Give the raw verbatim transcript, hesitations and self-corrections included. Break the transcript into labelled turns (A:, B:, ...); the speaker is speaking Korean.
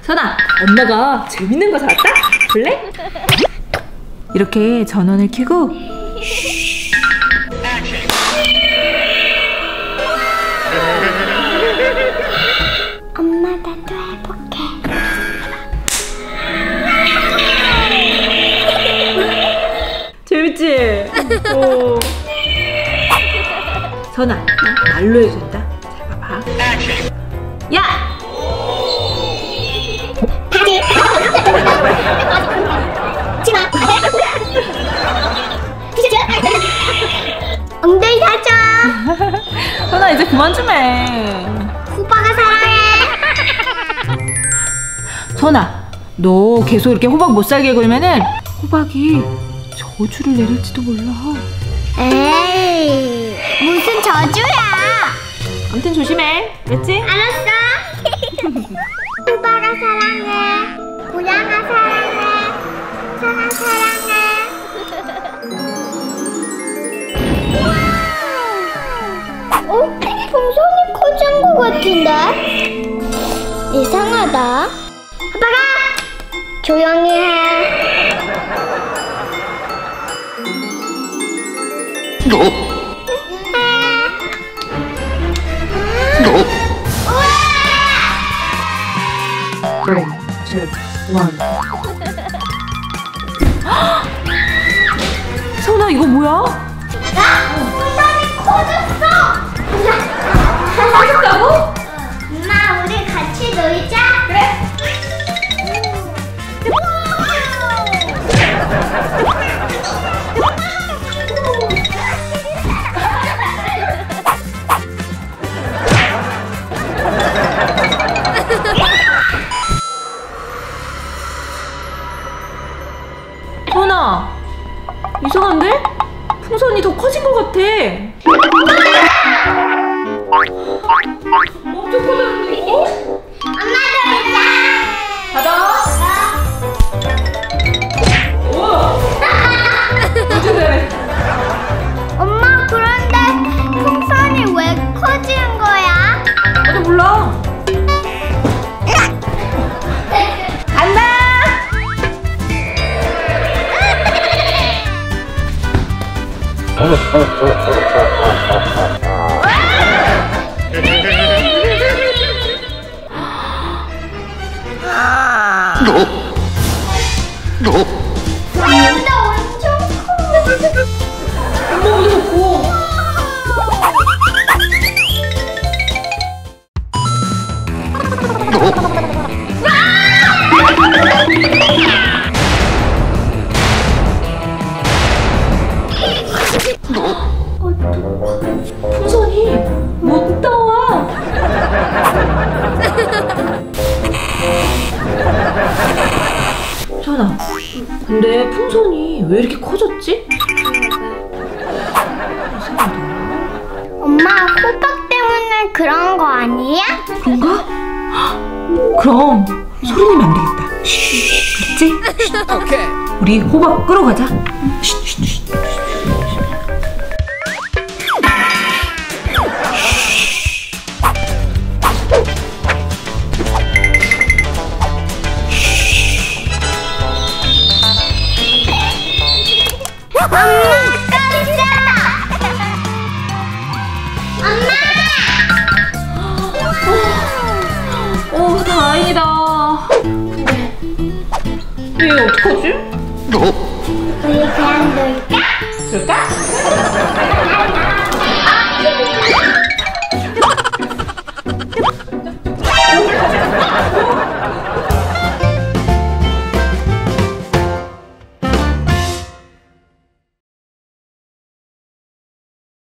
A: 선아, 엄마가 재밌는 거 사왔다? 볼래? 이렇게 전원을 켜고
B: 엄마 나도 해볼게.
A: 재밌지? 오. 선아, 말로 해준다. 잘 봐봐. 야!
B: 다리. 치마. 엉덩이 다쳐.
A: 선아, 이제 그만 좀 해.
B: 오빠가 사랑해.
A: 선아, 너 계속 이렇게 호박 못 살게 굴면은 호박이 저주를 내릴지도 몰라.
B: 에이, 무슨 저주야?
A: 아무튼 조심해. 알았지?
B: 알았어. 오빠가 사랑해. 고양아 사랑해. 선아 사랑해. 어? 풍선이 커진 것 같은데? 이상하다. 아빠가 조용히 해.
C: 너. 너.
A: three, two, one. 선아, 이거 뭐야?
B: 풍선이 커졌어.
A: 커졌다고?
B: 엄마, 우리 같이 놀자.
A: 그래. 선아, 이상한데? 풍선이 더 커진 것 같아. 엄청 커졌는데? 어?
B: 엄마 놀자.
A: 받아. 우와. 엄청 잘해.
B: 엄마, 그런데 풍선이 왜 커지는 거야?
A: 나도 몰라. 간다.
C: 너. 너.
B: 진짜 엄청 커.
A: 엄마보다 더 커. 풍선이 못 나와. 선아, 근데 풍선이 왜 이렇게 커졌지? 이상하다.
B: 엄마, 호박 때문에 그런 거 아니야?
A: 그런가? 헉, 그럼 소리 내면 안 되겠다. 쉿, 알았지? 쉿. 우리 호박 끌어가자. 쉿, 쉿, 쉿.
B: 엄마, 깜짝아! 엄마!
A: 오, 다행이다. 근데 얘 어떡하지?
C: 너.